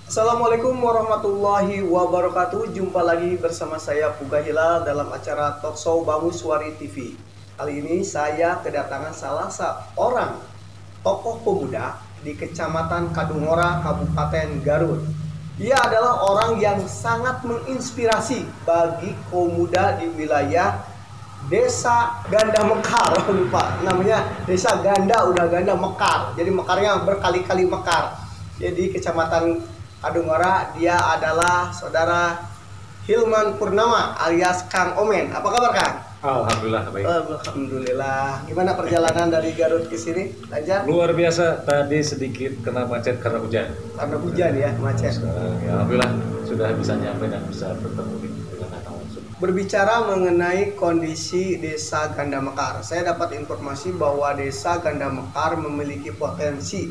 Assalamualaikum warahmatullahi wabarakatuh. Jumpa lagi bersama saya Puga Hilal dalam acara Talkshow Bamuswari TV. Kali ini saya kedatangan salah seorang tokoh pemuda di Kecamatan Kadungora, Kabupaten Garut. Dia adalah orang yang sangat menginspirasi bagi kaum muda di wilayah Desa Ganda Mekar. Lupa namanya, Desa Ganda, udah Ganda Mekar. Jadi mekarnya berkali-kali mekar. Jadi Kecamatan Kadungora, dia adalah saudara Hilman Purnama alias Kang Omen. Apa kabar, Kang? Alhamdulillah baik. Alhamdulillah. Gimana perjalanan dari Garut ke sini? Lancar? Luar biasa. Tadi sedikit kena macet karena hujan. Karena hujan ya, macet. Sekarang ya alhamdulillah sudah bisa nyampe dan bisa bertemu dengan datang langsung. Berbicara mengenai kondisi Desa Ganda Mekar, saya dapat informasi bahwa Desa Ganda Mekar memiliki potensi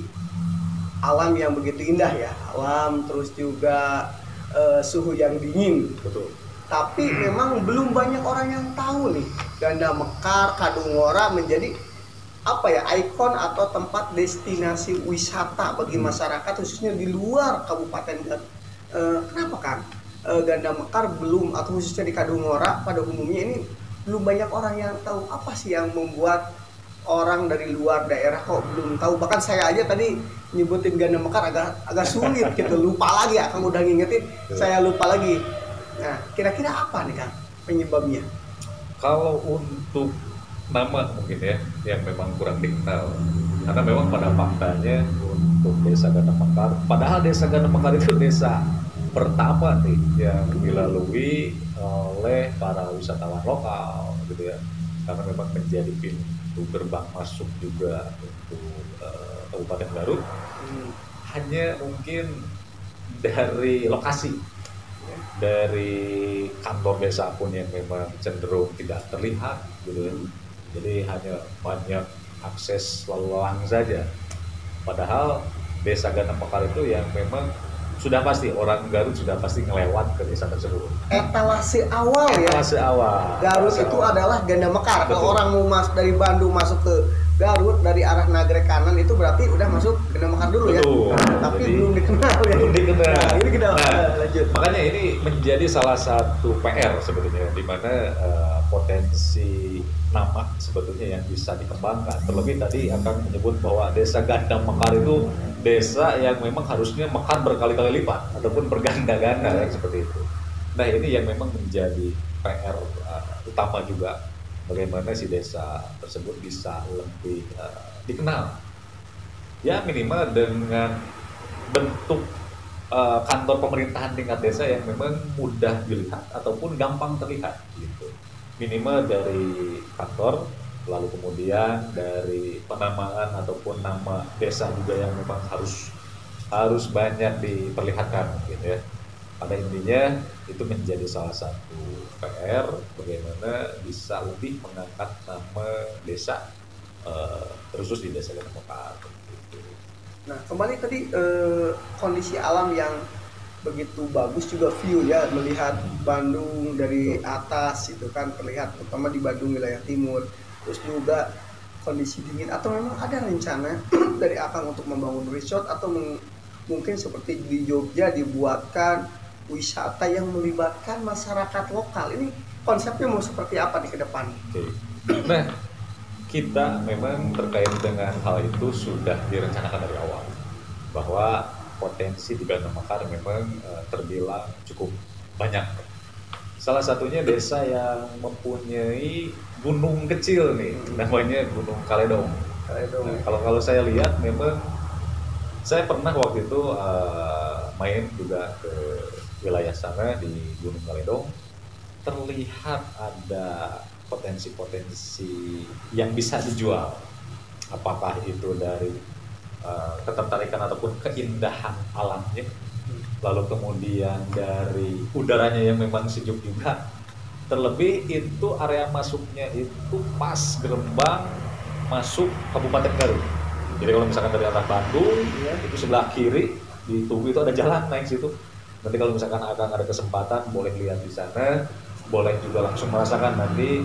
alam yang begitu indah ya, alam terus juga suhu yang dingin. Betul. Tapi memang belum banyak orang yang tahu nih Ganda Mekar, Kadungora menjadi apa ya, ikon atau tempat destinasi wisata bagi masyarakat khususnya di luar Kabupaten Garut. Kenapa kan Ganda Mekar belum, atau khususnya di Kadungora pada umumnya ini belum banyak orang yang tahu? Apa sih yang membuat orang dari luar daerah kok belum tahu? Bahkan saya aja tadi nyebutin Ganda Mekar agak sulit gitu, lupa lagi ya. Kamu udah ngingetin, saya lupa lagi. Nah, kira-kira apa nih Kang penyebabnya? Kalau untuk nama mungkin ya yang memang kurang dikenal, karena memang pada faktanya untuk Desa Ganda Mekar, padahal Desa Ganda Mekar itu desa pertama nih yang dilalui oleh para wisatawan lokal gitu ya, karena memang menjadi pintu gerbang masuk juga untuk Kabupaten Garut. Hanya mungkin dari lokasi, dari kantor desa pun yang memang cenderung tidak terlihat gitu ya. Jadi hanya banyak akses lalu lalang saja. Padahal Desa Ganda Mekar itu yang memang sudah pasti orang Garut sudah pasti ngelewat ke desa tersebut. Etalase awal ya. Etalase awal. Garut Etalase itu awal. adalah Ganda Mekar. Betul. Kalau orang mau masuk dari Bandung masuk ke Garut dari arah Nagrek kanan itu berarti udah masuk Ganda Mekar dulu. Betul. Ya. Tapi Jadi, belum dikenal ya. belum dikenal. Nah, ini kita Nah, lanjut. makanya ini menjadi salah satu PR sebetulnya, di mana potensi nama sebetulnya yang bisa dikembangkan. Terlebih tadi akan menyebut bahwa Desa Ganda Mekar itu desa yang memang harusnya mekar berkali-kali lipat ataupun berganda-ganda yang seperti itu. Nah, ini yang memang menjadi PR utama juga, bagaimana si desa tersebut bisa lebih dikenal. Ya minimal dengan bentuk kantor pemerintahan tingkat desa yang memang mudah dilihat ataupun gampang terlihat gitu. Minimal dari kantor, lalu kemudian dari penamaan ataupun nama desa juga yang memang harus banyak diperlihatkan gitu ya. Pada intinya itu menjadi salah satu PR bagaimana bisa lebih mengangkat nama desa, terkhusus di Desa Ganda Mekar gitu. Nah, kembali tadi kondisi alam yang begitu bagus juga, view ya, melihat Bandung dari atas itu kan terlihat, terutama di Bandung wilayah timur. Terus juga kondisi dingin, atau memang ada rencana dari Akang untuk membangun resort atau mungkin seperti di Jogja dibuatkan wisata yang melibatkan masyarakat lokal? Ini konsepnya mau seperti apa nih ke depan? Oke. Nah, kita memang terkait dengan hal itu sudah direncanakan dari awal bahwa potensi di Ganda Mekar memang terbilang cukup banyak. Salah satunya desa yang mempunyai gunung kecil nih, namanya Gunung Kaledong. Nah, kalau saya lihat memang saya pernah waktu itu main juga ke wilayah sana di Gunung Kaledong, terlihat ada potensi-potensi yang bisa dijual, apakah itu dari ketertarikan ataupun keindahan alamnya, lalu kemudian dari udaranya yang memang sejuk juga, terlebih itu area masuknya itu pas gerbang masuk Kabupaten Garut. Jadi kalau misalkan dari arah Bandung itu sebelah kiri di Tugu itu ada jalan naik situ. Nanti kalau misalkan akan ada kesempatan boleh lihat di sana, boleh juga langsung merasakan nanti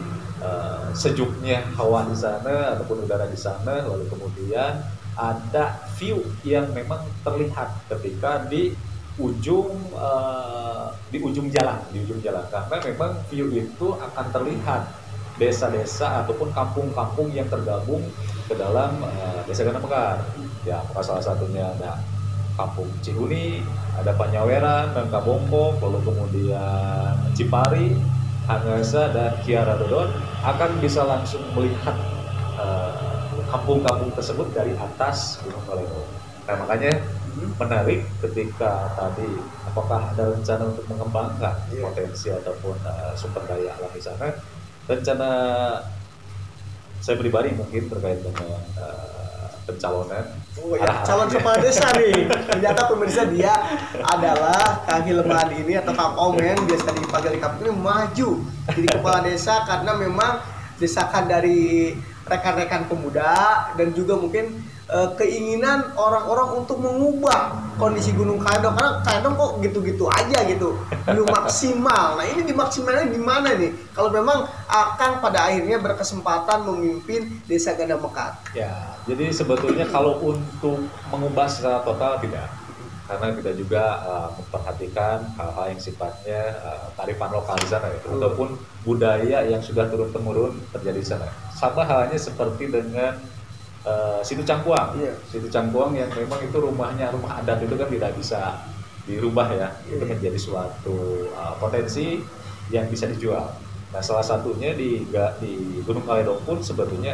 sejuknya hawa di sana ataupun udara di sana, lalu kemudian ada view yang memang terlihat ketika di di ujung jalan, karena memang view itu akan terlihat desa-desa ataupun kampung-kampung yang tergabung ke dalam Desa Gana Mekar. Ya, salah satunya ada Kampung Cihuni, ada Panyaweran, Nangka Bombong, lalu kemudian Cipari, Hangasa, dan Kiara Dodon akan bisa langsung melihat kampung-kampung tersebut dari atas Gunung Balengo. Nah, makanya menarik ketika tadi apakah ada rencana untuk mengembangkan potensi ataupun sumber daya alam di sana. Rencana saya pribadi mungkin terkait dengan pencalonan. Oh ya, calon kepala desa nih. Ternyata pemirsa dia adalah Kang Hilman ini atau Kang Omen biasa dipanggil di kampung ini maju jadi kepala desa karena memang desakan dari rekan-rekan pemuda dan juga mungkin keinginan orang-orang untuk mengubah kondisi Gunung Kaledong karena Kaledong kok gitu-gitu aja gitu belum maksimal. Nah ini dimaksimalnya di mana nih kalau memang akan pada akhirnya berkesempatan memimpin Desa Gana Mekar? Ya, jadi sebetulnya kalau untuk mengubah secara total tidak, karena kita juga memperhatikan hal-hal yang sifatnya kearifan lokal di sana ya, ataupun budaya yang sudah turun-temurun terjadi di sana. Sama halnya seperti dengan Situ Cangkuang. Situ Cangkuang yang memang itu rumah adat itu kan tidak bisa dirubah ya. Itu menjadi suatu potensi yang bisa dijual. Nah, salah satunya di Gunung Kaledong pun sebetulnya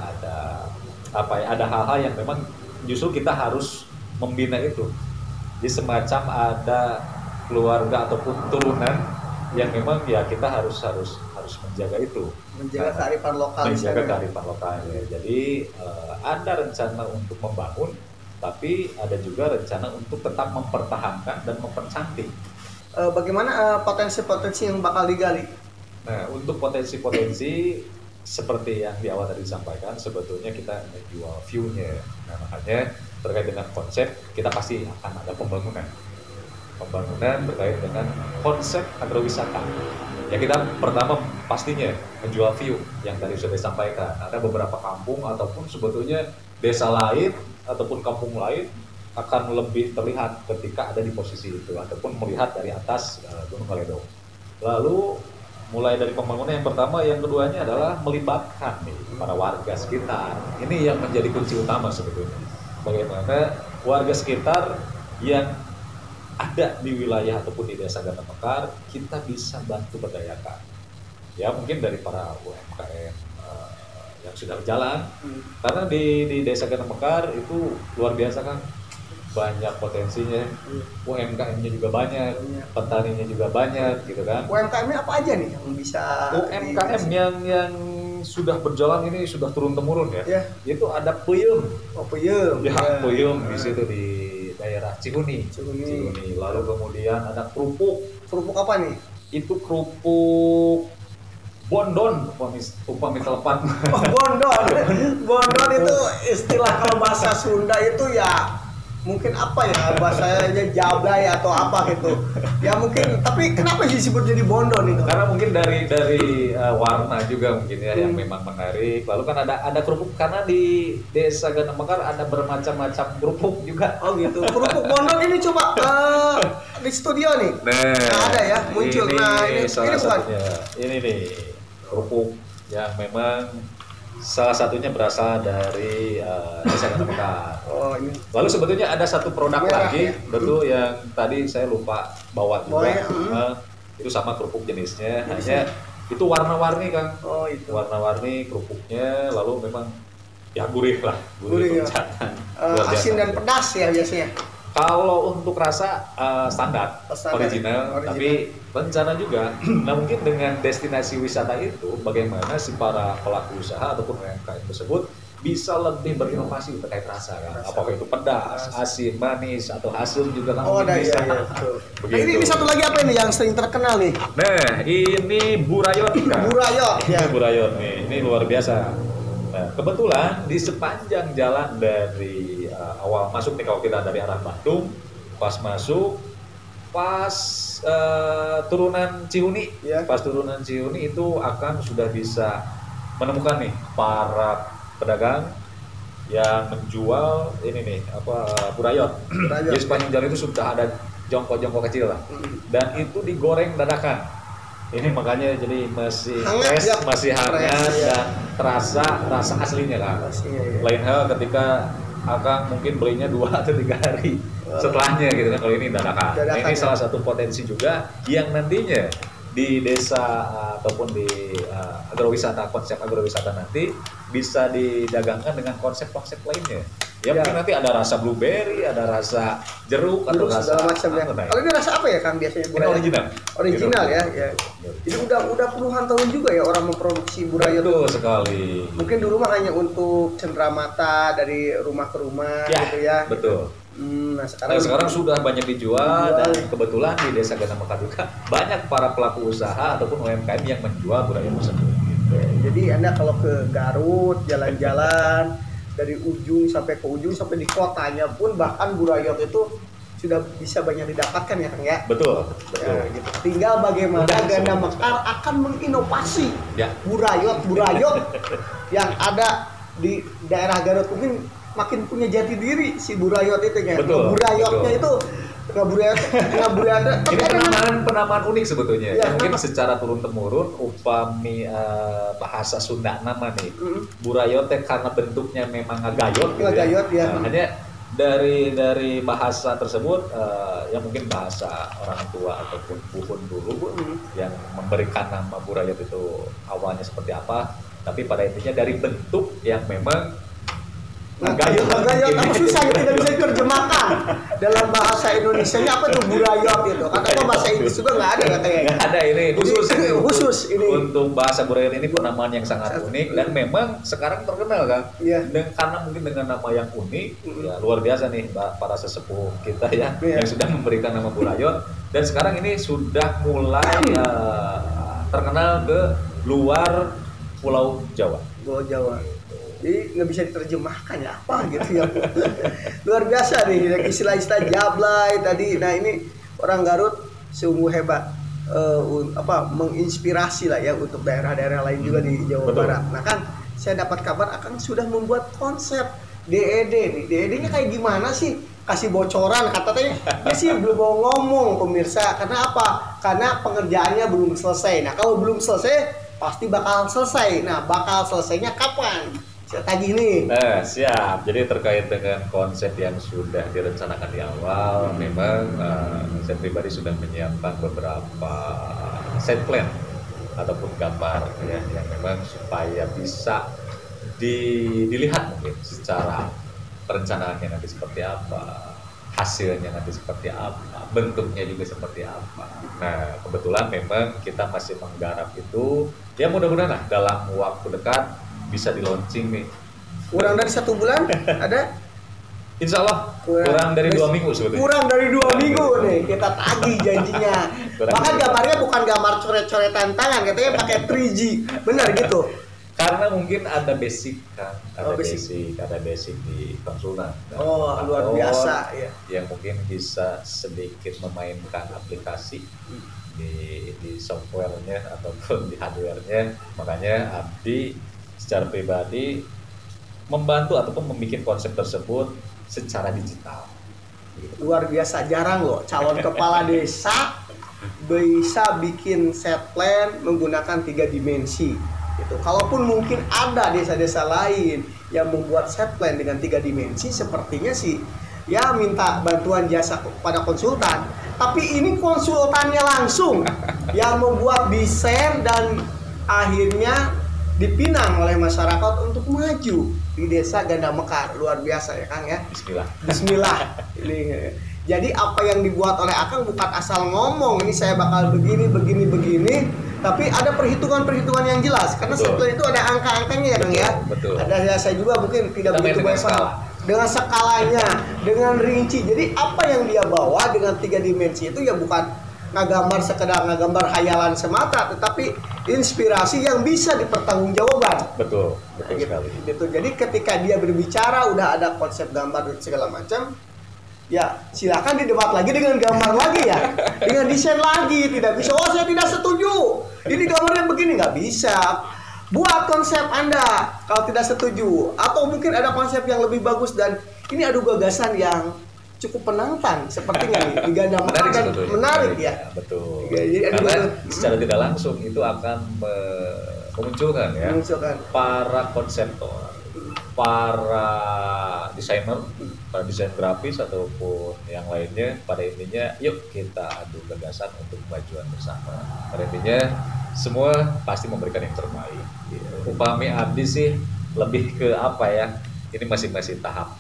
ada hal-hal yang memang justru kita harus membina itu. Jadi semacam ada keluarga ataupun turunan yang memang ya kita harus menjaga itu, menjaga kearifan lokal, kearifan lokalnya. Jadi ada rencana untuk membangun, tapi ada juga rencana untuk tetap mempertahankan dan mempercantik. Bagaimana potensi-potensi yang bakal digali? Nah, untuk potensi-potensi seperti yang di awal tadi disampaikan, sebetulnya kita menjual view-nya. Nah, makanya terkait dengan konsep, kita pasti akan ada pembangunan berkait dengan konsep agrowisata. Ya, kita pertama pastinya menjual view yang tadi sudah disampaikan. Ada beberapa kampung ataupun sebetulnya desa lain ataupun kampung lain akan lebih terlihat ketika ada di posisi itu ataupun melihat dari atas Gunung Kaledong. Lalu mulai dari pembangunan yang pertama, yang keduanya adalah melibatkan para warga sekitar. Ini yang menjadi kunci utama sebetulnya. Bagaimana warga sekitar yang ada di wilayah ataupun di Desa Gana Mekar, kita bisa bantu berdayakan. Ya, mungkin dari para UMKM yang sudah berjalan. Karena di Desa Gana Mekar itu luar biasa kan, banyak potensinya. UMKM-nya juga banyak, petaninya juga banyak gitu kan. UMKM-nya apa aja nih yang bisa UMKM yang sudah berjalan ini sudah turun temurun ya. Itu ada peyem. Peyem. Ya, peyem di situ di daerah Cihuni. Lalu kemudian ada kerupuk. Kerupuk apa nih? Itu kerupuk bondon, upami telepan. Oh, bondon. Bondon itu istilah kalau bahasa Sunda itu ya mungkin apa ya, bahasanya jablay atau apa gitu ya mungkin. Tapi kenapa sih disebut jadi bondon itu? Karena mungkin dari warna juga mungkin ya yang memang menarik. Lalu kan ada kerupuk, karena di Desa Gana Mekar ada bermacam-macam kerupuk juga. Oh gitu. Kerupuk bondon ini coba di studio nih. Nah, ada ya muncul. Ini salah bukan? satunya. Ini nih kerupuk yang memang salah satunya berasal dari Desa Gana Mekar. Oh, ini. Lalu sebetulnya ada satu produk merah, lagi, ya? Betul, yang tadi saya lupa bawa juga. Itu sama kerupuk jenisnya, hanya itu warna-warni Kang. Oh, itu. Warna-warni kerupuknya, lalu memang ya gurih lah, gurih ya. Asin dan pedas ya biasanya. Kalau untuk rasa standar, original, tapi rencana juga. Nah, mungkin dengan destinasi wisata itu, bagaimana si para pelaku usaha ataupun UMKM tersebut bisa lebih berinovasi terkait rasa kan? Apakah itu pedas, asin, manis, atau asam juga kan? Oh, ada bisa. Nah, ini satu lagi apa ini yang sering terkenal nih? Nah, ini burayot kan? Burayot ya. Ini burayot nih, ini luar biasa. Nah, kebetulan di sepanjang jalan dari awal masuk nih, kalau kita dari arah Bandung, pas masuk, pas turunan Cihuni, pas turunan Cihuni itu akan sudah bisa menemukan nih para pedagang yang menjual ini nih burayot. Di sepanjang jalan itu sudah ada jongkok-jongkok kecil lah. Dan itu digoreng dadakan. Ini makanya jadi masih Hangat, fresh, ya. masih hangat Fresh, ya. dan terasa rasa aslinya kan. Pastinya, ya. Lain hal ketika Akang mungkin belinya 2 atau 3 hari setelahnya gitu kan. Kalau ini dadakan. Nah, ini salah satu potensi juga yang nantinya di desa ataupun di agrowisata, konsep agrowisata nanti bisa didagangkan dengan konsep-konsep lainnya. Ya, mungkin nanti ada rasa blueberry, ada rasa jeruk atau rasa segala macam ya. Kalau ini rasa apa ya Kang biasanya? Ini original. Original ya. Jadi udah puluhan tahun juga ya orang memproduksi burayot. Betul sekali. Mungkin dulu mah hanya untuk cenderamata dari rumah ke rumah Ya, gitu ya. betul. Nah, sekarang Sudah banyak dijual dan kebetulan di Desa Ganda Mekar juga banyak para pelaku usaha ataupun UMKM yang menjual burayot tersebut. Jadi Anda kalau ke Garut jalan-jalan dari ujung sampai ke ujung sampai di kotanya pun bahkan burayot itu sudah bisa banyak didapatkan ya Kang ya. Betul. Ya, gitu. Tinggal bagaimana Ganda Mekar akan menginovasi burayot yang ada di daerah Garut mungkin makin punya jati diri si burayot itu ya. Burayotnya itu ngaburayot. Ini penamaan unik sebetulnya. Ya, mungkin secara turun temurun upami bahasa Sunda nama nih. Burayot karena bentuknya memang ngagayot gitu ya. Hanya dari bahasa tersebut yang mungkin bahasa orang tua ataupun buhun dulu yang memberikan nama burayot itu awalnya seperti apa, tapi pada intinya dari bentuk yang memang Gayot apa susah ya, tidak bisa diterjemahkan dalam bahasa Indonesianya apa itu burayot itu. Katanya bahasa Inggris juga nggak ada katanya. Nggak ada, ini khusus ini. Untuk bahasa burayot ini penamaan yang sangat unik dan memang sekarang terkenal kan. Dan karena mungkin dengan nama yang unik, ya luar biasa nih para sesepuh kita ya yang sudah memberikan nama burayot dan sekarang ini sudah mulai terkenal ke luar Pulau Jawa. Jadi nggak bisa diterjemahkan ya apa gitu ya. Luar biasa nih istilah-istilah jablay tadi. Nah ini orang Garut sungguh hebat menginspirasi lah ya untuk daerah-daerah lain juga di Jawa Barat. Nah kan saya dapat kabar akan sudah membuat konsep DED nih. DED-nya kayak gimana sih? Kasih bocoran katanya dia sih belum mau ngomong pemirsa. Karena apa? Karena pengerjaannya belum selesai. Nah kalau belum selesai pasti bakal selesai. Nah bakal selesainya kapan? Saya tagih nih. Nah, siap. Jadi terkait dengan konsep yang sudah direncanakan di awal, memang saya pribadi sudah menyiapkan beberapa set plan ataupun gambar ya, yang memang supaya bisa dilihat mungkin secara perencanaannya nanti seperti apa, hasilnya nanti seperti apa, bentuknya juga seperti apa. Nah, kebetulan memang kita masih menggarap itu, ya mudah-mudahan lah dalam waktu dekat bisa di launching nih. Kurang dari 1 bulan ada? Insya Allah kurang dari 2 minggu sebetulnya. Kurang dari 2 minggu nih kita tagih janjinya. Bahkan gambarnya bukan gambar coret-coretan tangan, katanya pakai 3G, benar gitu. Karena mungkin ada basic kan, ada basic di konsulan. Luar biasa ya. Yang mungkin bisa sedikit memainkan aplikasi di softwarenya ataupun di hardwarenya. Makanya Abdi secara pribadi membantu ataupun membuat konsep tersebut secara digital. Luar biasa, jarang loh calon kepala desa bisa bikin set plan menggunakan 3 dimensi. Gitu. Kalaupun mungkin ada desa-desa lain yang membuat set plan dengan 3 dimensi, sepertinya sih ya minta bantuan jasa pada konsultan. Tapi ini konsultannya langsung yang membuat desain dan akhirnya dipinang oleh masyarakat untuk maju di Desa Ganda Mekar. Luar biasa ya Kang ya. Bismillah. Ini. Jadi apa yang dibuat oleh Akang bukan asal ngomong ini saya bakal begini, tapi ada perhitungan-perhitungan yang jelas. Karena setelah itu ada angka-angkanya ya Kang ya. Ada saya juga mungkin tidak begitu banyak dengan skalanya, dengan rinci. Jadi apa yang dia bawa dengan 3 dimensi itu ya bukan sekedar ngagambar hayalan semata, tetapi inspirasi yang bisa dipertanggungjawabkan. Betul sekali. Gitu. Jadi ketika dia berbicara udah ada konsep gambar dan segala macam, ya silakan didebat lagi dengan gambar lagi ya, dengan desain lagi. Tidak bisa, saya tidak setuju. Ini gambarnya begini, nggak bisa. Buat konsep Anda kalau tidak setuju, atau mungkin ada konsep yang lebih bagus dan ini adu gagasan yang cukup menantang sepertinya nih Liga Damakan dan sebetulnya. menarik ya. Betul. Jadi, karena secara tidak langsung itu akan memunculkan ya para konseptor, para desainer, para desain grafis ataupun yang lainnya, pada intinya yuk kita adu gagasan untuk kemajuan bersama. Pada intinya semua pasti memberikan yang terbaik. Upami Abdi sih lebih ke apa ya? Ini masih tahap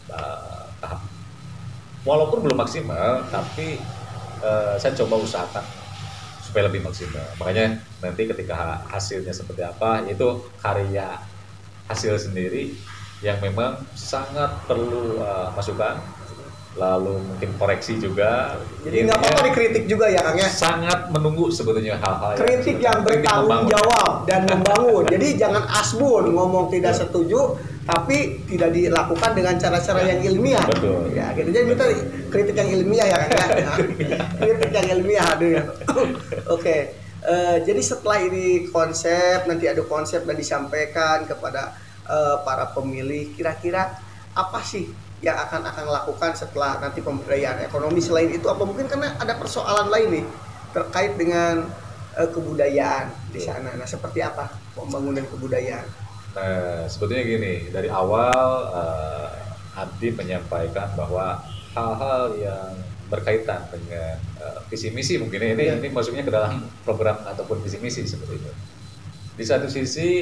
walaupun belum maksimal, tapi saya coba usahakan supaya lebih maksimal. Makanya nanti ketika hasilnya seperti apa, itu karya hasil sendiri yang memang sangat perlu masukan, lalu mungkin koreksi juga. Jadi nggak apa-apa dikritik juga ya Kang ya. Sangat menunggu sebetulnya hal-hal kritik yang bertanggung jawab dan membangun. Jadi jangan asbun ngomong tidak setuju tapi tidak dilakukan dengan cara-cara yang ilmiah. Betul. Ya, gitu. Jadi kita kritik yang ilmiah ya Kang ya. Kritik yang ilmiah aduh. Oke. Jadi setelah ini konsep, nanti ada konsep dan disampaikan kepada para pemilih, kira-kira apa sih yang akan lakukan setelah nanti pemberdayaan ekonomi? Selain itu apa mungkin karena ada persoalan lain nih terkait dengan kebudayaan di sana. Nah, seperti apa pembangunan kebudayaan? Nah, sebetulnya gini, dari awal Abdi menyampaikan bahwa hal-hal yang berkaitan dengan visi misi mungkin ini masuknya ke dalam program ataupun visi misi seperti itu. Di satu sisi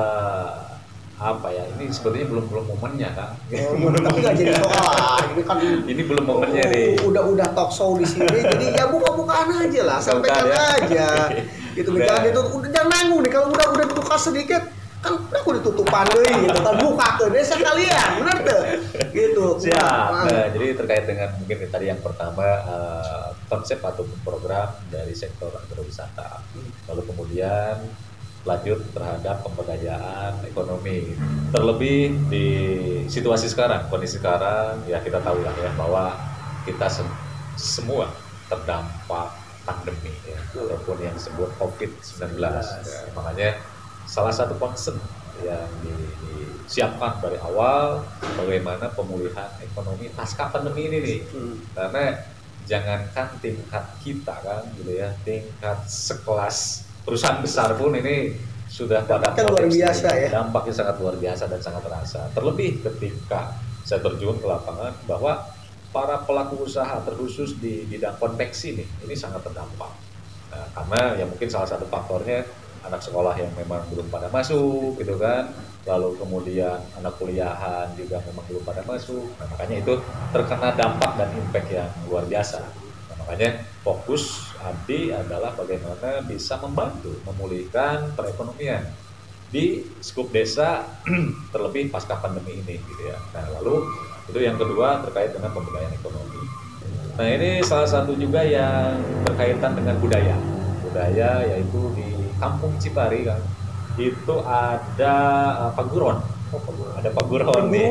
apa ya, ini sebetulnya belum momennya kan. Tapi nggak jadi soal. Ini kan ini belum momennya nih. Udah talk show di sini, jadi ya buka-bukaan aja lah, sampaikan aja. Gitu jangan itu jangan nanggung nih kalau udah dibuka sedikit kan aku ditutupan deh gitu kan, buka ke desa kalian, benar tuh gitu. Siap. Nah, jadi terkait dengan mungkin tadi yang pertama konsep ataupun program dari sektor agrowisata, lalu kemudian lanjut terhadap pemberdayaan ekonomi, terlebih di situasi sekarang, kondisi sekarang ya kita tahu lah ya bahwa kita semua terdampak pandemi ya, ataupun yang disebut COVID-19 ya. Makanya salah satu concern yang disiapkan dari awal bagaimana pemulihan ekonomi pasca pandemi ini nih. Karena jangankan tingkat kita kan gitu ya, tingkat sekelas perusahaan besar pun ini sudah pada luar biasa ya. Dampaknya sangat luar biasa dan sangat terasa. Terlebih ketika saya terjun ke lapangan bahwa para pelaku usaha terkhusus di bidang konveksi ini sangat terdampak. Nah, karena ya mungkin salah satu faktornya anak sekolah yang memang belum pada masuk gitu kan, lalu kemudian anak kuliahan juga memang belum pada masuk. Nah, makanya itu terkena dampak dan impact yang luar biasa. Nah, makanya fokus Abdi adalah bagaimana bisa membantu memulihkan perekonomian di skup desa terlebih pasca pandemi ini gitu ya. Nah, lalu itu yang kedua terkait dengan pemberdayaan ekonomi. Nah, ini salah satu juga yang berkaitan dengan budaya yaitu di Kampung Cipari kan itu ada paguron. Ada paguron nih.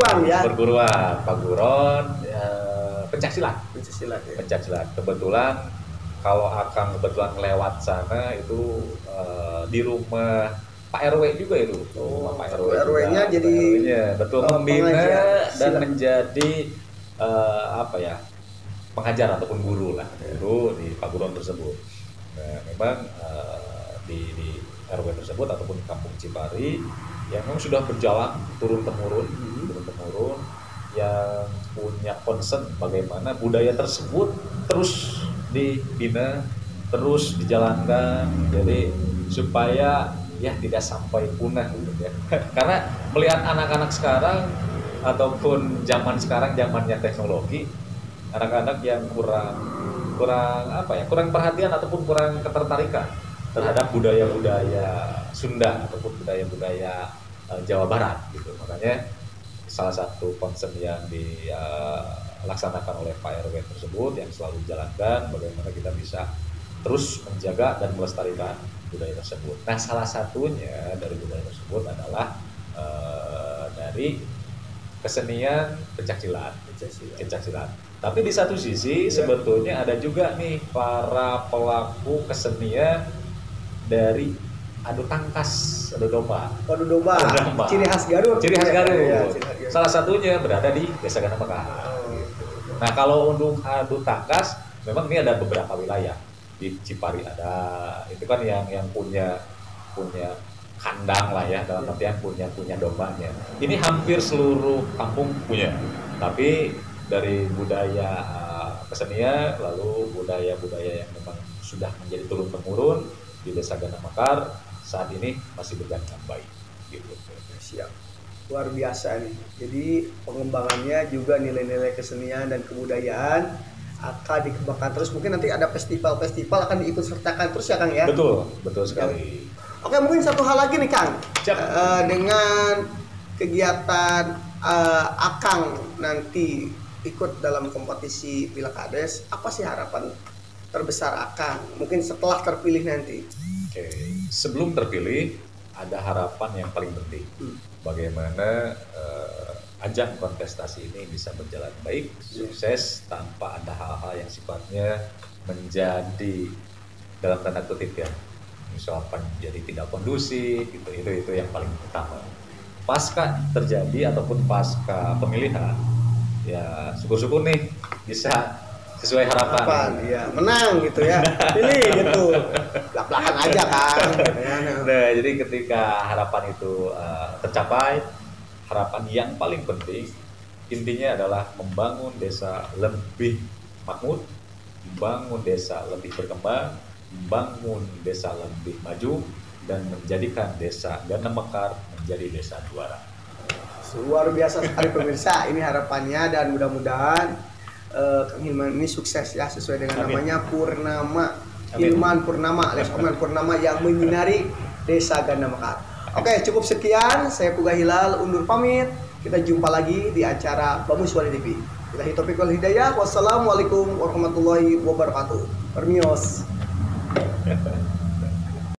Paguron pencaksilat. Kebetulan kalau Akang kebetulan lewat sana itu di rumah Pak RW juga itu. Rumah Pak RW-nya jadi betul membina dan menjadi apa ya, pengajar ataupun guru lah itu di paguron tersebut. Nah, memang di RW tersebut ataupun di Kampung Cipari yang memang sudah berjalan turun temurun yang punya concern bagaimana budaya tersebut terus dibina, terus dijalankan, jadi supaya ya tidak sampai punah gitu ya. Karena melihat anak-anak sekarang ataupun zaman sekarang, zamannya teknologi, anak-anak yang kurang perhatian ataupun kurang ketertarikan terhadap budaya-budaya Sunda ataupun budaya-budaya Jawa Barat gitu. Makanya salah satu concern yang dilaksanakan oleh Pak RW tersebut yang selalu dijalankan bagaimana kita bisa terus menjaga dan melestarikan budaya tersebut. Nah, salah satunya dari budaya tersebut adalah dari kesenian pencaksilat. Tapi di satu sisi sebetulnya ada juga nih para pelaku kesenian dari adu tangkas, adu domba. Ciri khas Garut. Ya, Salah satunya berada di Desa Ganapaka. Nah kalau untuk adu tangkas, memang ini ada beberapa wilayah di Cipari ada, itu kan yang punya punya kandang lah ya, dalam artian punya dombanya. Ini hampir seluruh kampung punya, tapi dari budaya kesenian lalu budaya-budaya yang memang sudah menjadi turun temurun di Desa Gana Mekar saat ini masih berjalan dengan baik gitu. Siap. Luar biasa nih. Jadi pengembangannya juga nilai-nilai kesenian dan kebudayaan akan dikembangkan terus. Mungkin nanti ada festival-festival akan diikut sertakan terus ya Kang ya. Betul sekali. Oke, mungkin satu hal lagi nih Kang. Siap. Dengan kegiatan Akang nanti ikut dalam kompetisi Pilkades, apa sih harapan terbesar Akang? Mungkin setelah terpilih nanti. Oke, sebelum terpilih ada harapan yang paling penting. Bagaimana ajang kontestasi ini bisa berjalan baik, sukses tanpa ada hal-hal yang sifatnya menjadi dalam tanda kutip ya, misalkan jadi tidak kondusif gitu, itu yang paling utama. Pasca terjadi ataupun pasca pemilihan, ya syukur-syukur nih bisa sesuai harapan. Ya, menang gitu ya, pilih gitu, belak-belakan aja kan. Nah, jadi ketika harapan itu tercapai, harapan yang paling penting intinya adalah membangun desa lebih makmur, membangun desa lebih berkembang, membangun desa lebih maju, dan menjadikan desa Gana Mekar menjadi desa juara. Luar biasa sekali pemirsa, ini harapannya dan mudah-mudahan Kang Hilman ini sukses ya sesuai dengan namanya Purnama. Hilman Purnama alias Hilman Purnama yang menyinari Desa Gana Mekar. Oke, cukup sekian. Saya Puga Hilal undur pamit. Kita jumpa lagi di acara Bambu Suara TV. Billahi taufiq wal hidayah. Wassalamualaikum warahmatullahi wabarakatuh. Permios.